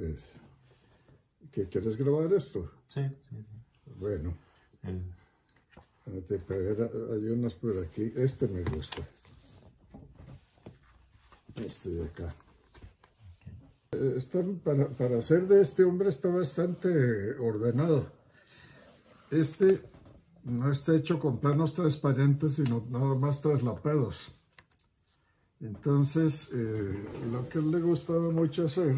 ¿Ves? ¿Qué quieres grabar esto? Sí, sí, sí. Bueno. El... Hay unos por aquí. Este me gusta. Este de acá. Para hacer de este hombre está bastante ordenado. Este no está hecho con planos transparentes, sino nada más traslapados. Entonces, lo que le gustaba mucho hacer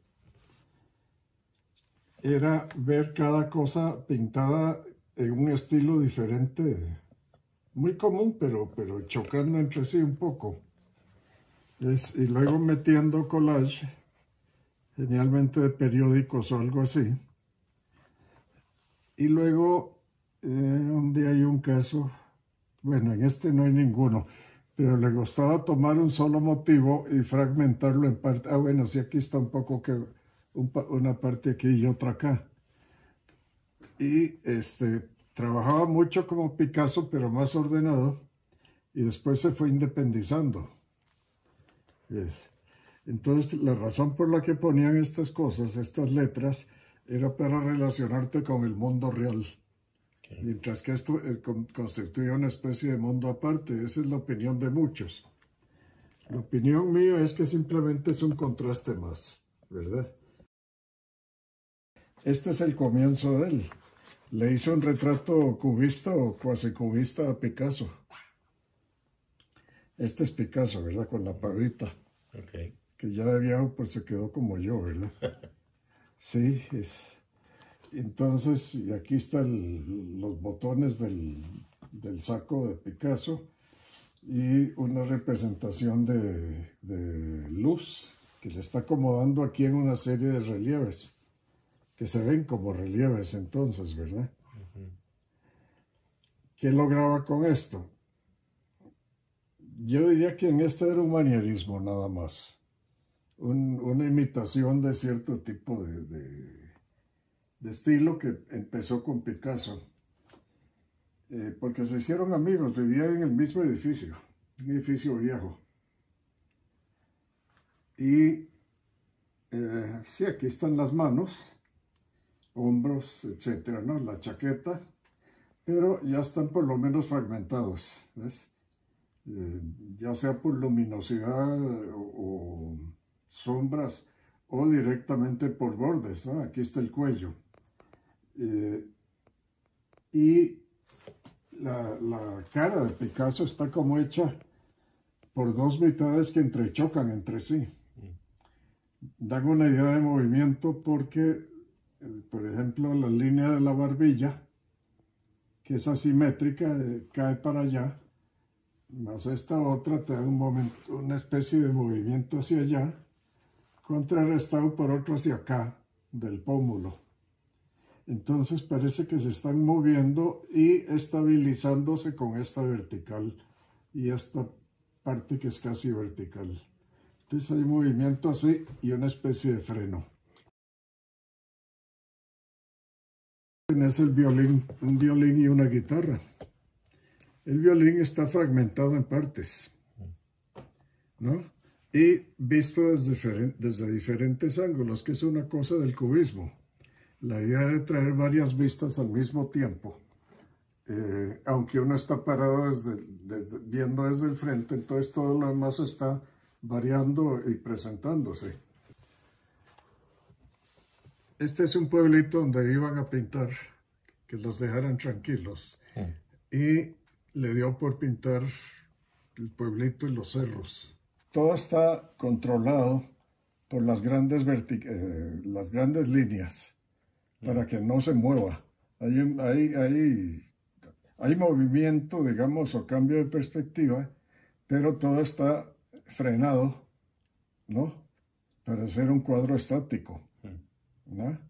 era ver cada cosa pintada en un estilo diferente, muy común, pero chocando entre sí un poco. Y luego metiendo collage, genialmente de periódicos o algo así. Y luego, un día hay un caso, bueno, en este no hay ninguno, pero le gustaba tomar un solo motivo y fragmentarlo en parte. Ah, bueno, sí, aquí está un poco que una parte aquí y otra acá. Y trabajaba mucho como Picasso, pero más ordenado, y después se fue independizando. ¿Ves? Entonces, la razón por la que ponían estas cosas, estas letras, era para relacionarte con el mundo real. Okay. Mientras que esto constituía una especie de mundo aparte. Esa es la opinión de muchos. La opinión mía es que simplemente es un contraste más, ¿verdad? Este es el comienzo de él. Le hizo un retrato cubista o cuasi cubista a Picasso. Este es Picasso, ¿verdad? Con la pavita. Okay. Que ya de viejo pues se quedó como yo, ¿verdad? Sí, entonces, y aquí están los botones del saco de Picasso y una representación de luz que le está acomodando aquí en una serie de relieves, que se ven como relieves entonces, ¿verdad? Uh-huh. ¿Qué lograba con esto? Yo diría que en este era un manierismo nada más, una imitación de cierto tipo de estilo que empezó con Picasso, porque se hicieron amigos, vivían en el mismo edificio, un edificio viejo. Y sí, aquí están las manos, hombros, etcétera, ¿no? La chaqueta, pero ya están por lo menos fragmentados, ¿ves? Ya sea por luminosidad o sombras o directamente por bordes, ¿no? Aquí está el cuello. Y la cara de Picasso está como hecha por dos mitades que entrechocan entre sí. Dan una idea de movimiento porque, por ejemplo, la línea de la barbilla, que es asimétrica, cae para allá, más esta otra te da una especie de movimiento hacia allá, contrarrestado por otro hacia acá, del pómulo. Entonces parece que se están moviendo y estabilizándose con esta vertical y esta parte que es casi vertical. Entonces hay movimiento así y una especie de freno. Es el violín, un violín y una guitarra. El violín está fragmentado en partes, ¿no? Y visto desde diferentes ángulos, que es una cosa del cubismo. La idea de traer varias vistas al mismo tiempo, aunque uno está parado viendo desde el frente, entonces todo lo demás está variando y presentándose. Este es un pueblito donde iban a pintar, que los dejaran tranquilos, y le dio por pintar el pueblito y los cerros. Todo está controlado por las grandes líneas, para que no se mueva. Hay movimiento, digamos, o cambio de perspectiva, pero todo está frenado, ¿no? Para hacer un cuadro estático, ¿no?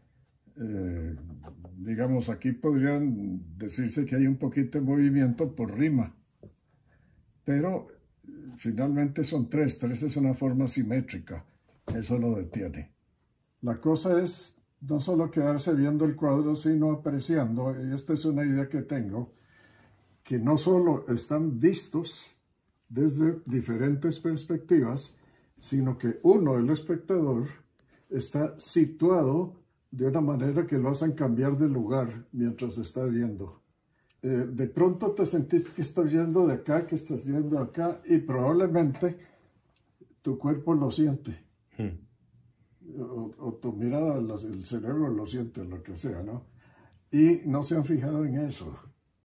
Digamos, aquí podrían decirse que hay un poquito de movimiento por rima, pero finalmente son tres es una forma simétrica, eso lo detiene. La cosa es no solo quedarse viendo el cuadro, sino apreciando, y esta es una idea que tengo, que no solo están vistos desde diferentes perspectivas, sino que uno, el espectador, está situado de una manera que lo hacen cambiar de lugar mientras está viendo. De pronto te sentís que estás viendo de acá, que estás viendo acá, y probablemente tu cuerpo lo siente. O tu mirada, el cerebro lo siente, lo que sea, ¿no? Y no se han fijado en eso.